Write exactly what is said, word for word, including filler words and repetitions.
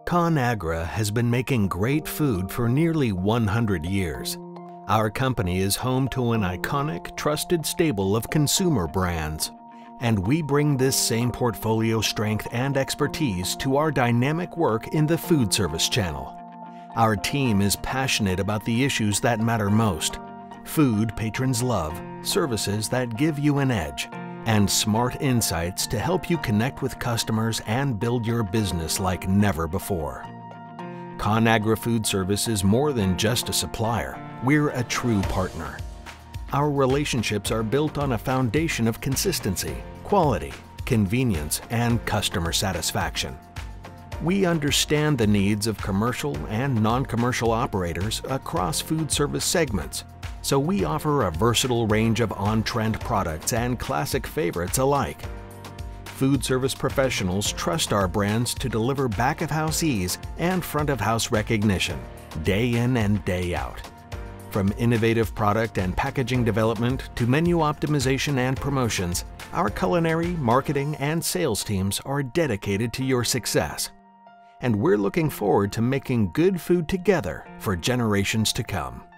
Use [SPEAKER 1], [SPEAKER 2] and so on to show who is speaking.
[SPEAKER 1] ConAgra has been making great food for nearly one hundred years. Our company is home to an iconic, trusted stable of consumer brands. And we bring this same portfolio strength and expertise to our dynamic work in the food service channel. Our team is passionate about the issues that matter most: food patrons love, services that give you an edge, and smart insights to help you connect with customers and build your business like never before. ConAgra Food Service is more than just a supplier. We're a true partner. Our relationships are built on a foundation of consistency, quality, convenience, and customer satisfaction. We understand the needs of commercial and non-commercial operators across food service segments, so we offer a versatile range of on-trend products and classic favorites alike. Food service professionals trust our brands to deliver back-of-house ease and front-of-house recognition, day in and day out. From innovative product and packaging development to menu optimization and promotions, our culinary, marketing, and sales teams are dedicated to your success. And we're looking forward to making good food together for generations to come.